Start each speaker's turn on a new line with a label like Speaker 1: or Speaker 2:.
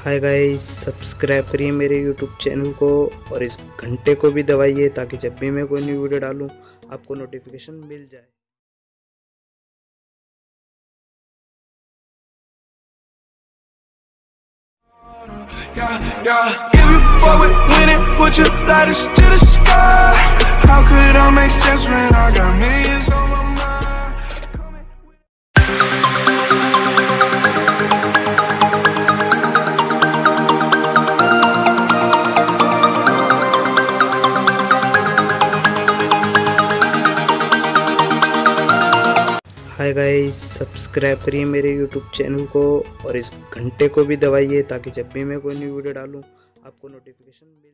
Speaker 1: हाय guys, subscribe करिए मेरे YouTube channel को और इस घंटे को भी दबाइए ताकि जब भी मैं कोई न्यू वीडियो डालूं आपको नोटिफिकेशन मिल जाए।
Speaker 2: If you fuck with winning, put your lighters to the sky. How could I make sense when I got millions on my mind?
Speaker 1: Hi guys, subscribe करिए मेरे यूट्यूब चैनल को और इस घंटे को भी दबाइए ताकि जब भी मैं कोई न्यू वीडियो डालूं आपको नोटिफिकेशन